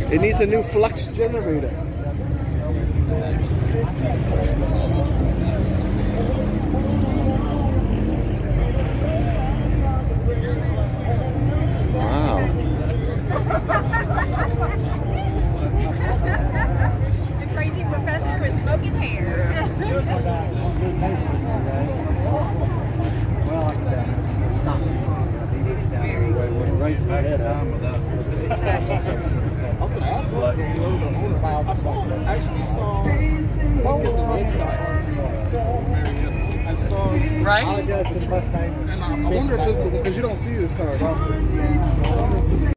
It needs a new flux generator. Wow. The crazy professor with smoking hair. I was gonna ask what the owner. I actually saw the website. I saw right. and I wonder if this is because you don't see this car often.